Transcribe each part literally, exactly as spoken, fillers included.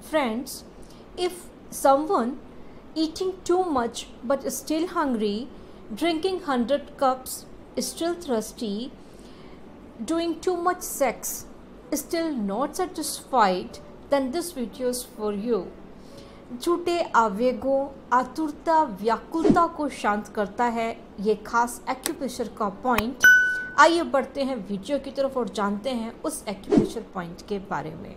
Friends, if someone eating too much but still hungry, drinking one hundred cups, still thirsty, doing too much sex, still not satisfied, then this video is for you. झूठे आवेगों, आतुरता, व्याकुलता को शांत करता है ये खास acupressure का पॉइंट। आइए बढ़ते हैं वीडियो की तरफ और जानते हैं उस एक्यूप्रेशर पॉइंट के बारे में।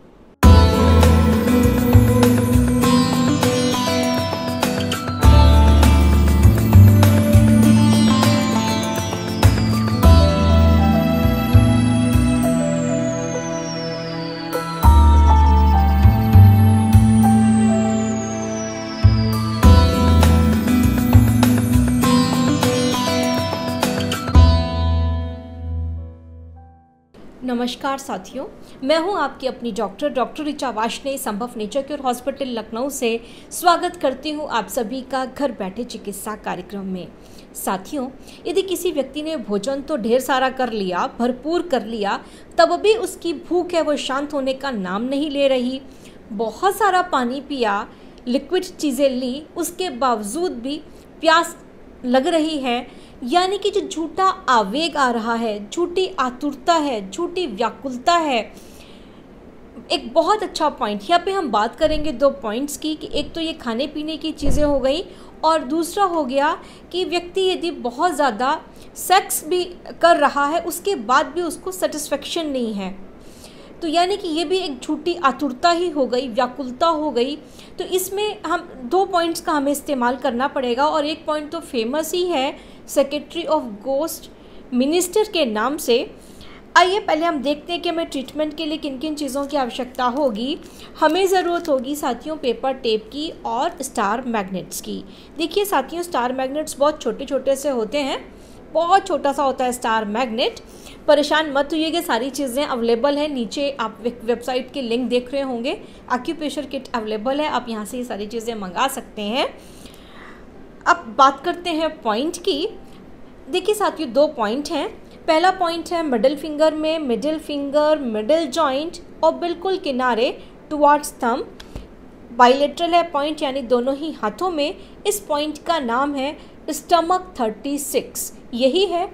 नमस्कार साथियों, मैं हूं आपकी अपनी डॉक्टर डॉक्टर ऋचा वार्ष्णेय संभव नेचर क्योर हॉस्पिटल लखनऊ से स्वागत करती हूं आप सभी का घर बैठे चिकित्सा कार्यक्रम में। साथियों, यदि किसी व्यक्ति ने भोजन तो ढेर सारा कर लिया, भरपूर कर लिया, तब भी उसकी भूख है वो शांत होने का नाम नहीं ले रही, बहुत सारा पानी पिया, लिक्विड चीज़ें ली, उसके बावजूद भी प्यास लग रही है, यानी कि जो झूठा आवेग आ रहा है, झूठी आतुरता है, झूठी व्याकुलता है। एक बहुत अच्छा पॉइंट यहाँ पे हम बात करेंगे दो पॉइंट्स की कि एक तो ये खाने पीने की चीज़ें हो गई और दूसरा हो गया कि व्यक्ति यदि बहुत ज़्यादा सेक्स भी कर रहा है उसके बाद भी उसको सेटिस्फेक्शन नहीं है, तो यानी कि ये भी एक झूठी आतुरता ही हो गई, व्याकुलता हो गई। तो इसमें हम दो पॉइंट्स का हमें इस्तेमाल करना पड़ेगा और एक पॉइंट तो फेमस ही है सेक्रेटरी ऑफ गोस्ट मिनिस्टर के नाम से। आइए पहले हम देखते हैं कि हमें ट्रीटमेंट के लिए किन किन चीज़ों की आवश्यकता होगी। हमें ज़रूरत होगी साथियों पेपर टेप की और स्टार मैग्नेट्स की। देखिए साथियों, स्टार मैग्नेट्स बहुत छोटे छोटे से होते हैं, बहुत छोटा सा होता है स्टार मैग्नेट। परेशान मत होइएगा, सारी चीज़ें अवेलेबल हैं। नीचे आप वेबसाइट के लिंक देख रहे होंगे, एक्यूप्रेशर किट अवेलेबल है, आप यहाँ से ये सारी चीज़ें मंगा सकते हैं। अब बात करते हैं पॉइंट की। देखिए साथियों, दो पॉइंट हैं। पहला पॉइंट है मिडिल फिंगर में, मिडिल फिंगर, मिडिल जॉइंट और बिल्कुल किनारे टुवार्ड्स थंब। बाइलेटरल है पॉइंट, यानी दोनों ही हाथों में। इस पॉइंट का नाम है स्टमक थर्टी सिक्स। यही है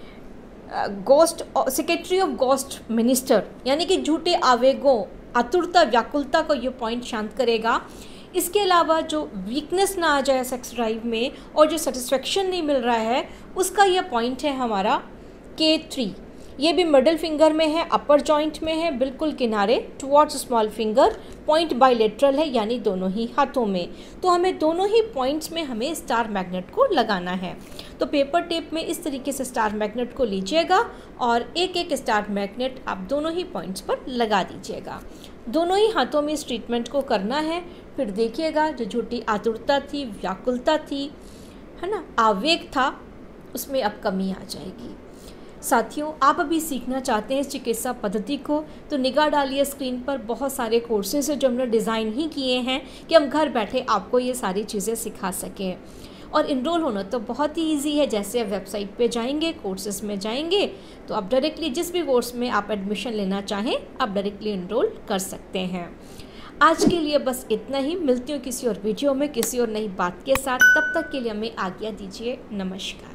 ghost secretary of ghost minister, यानी कि झूठे आवेगों, आतुरता, व्याकुलता को ये पॉइंट शांत करेगा। इसके अलावा जो वीकनेस ना आ जाए सेक्स ड्राइव में और जो सेटिस्फेक्शन नहीं मिल रहा है उसका ये पॉइंट है हमारा के थ्री। ये भी मिडिल फिंगर में है, अपर जॉइंट में है, बिल्कुल किनारे towards small finger. Point bilateral है, यानी दोनों ही हाथों में। तो हमें दोनों ही पॉइंट्स में हमें स्टार मैग्नेट को लगाना है। तो पेपर टेप में इस तरीके से स्टार मैग्नेट को लीजिएगा और एक एक स्टार मैग्नेट आप दोनों ही पॉइंट्स पर लगा दीजिएगा। दोनों ही हाथों में इस ट्रीटमेंट को करना है। फिर देखिएगा जो झूठी आतुरता थी, व्याकुलता थी, है ना, आवेग था, उसमें अब कमी आ जाएगी। साथियों, आप अभी सीखना चाहते हैं इस चिकित्सा पद्धति को तो निगाह डालिए स्क्रीन पर। बहुत सारे कोर्सेज हैं जो हमने डिज़ाइन ही किए हैं कि हम घर बैठे आपको ये सारी चीज़ें सिखा सकें। और इनरोल होना तो बहुत ही इजी है। जैसे आप वेबसाइट पे जाएंगे, कोर्सेज में जाएंगे तो आप डायरेक्टली जिस भी कोर्स में आप एडमिशन लेना चाहें आप डायरेक्टली इनरोल कर सकते हैं। आज के लिए बस इतना ही। मिलती हूँ किसी और वीडियो में किसी और नई बात के साथ। तब तक के लिए हमें आज्ञा दीजिए। नमस्कार।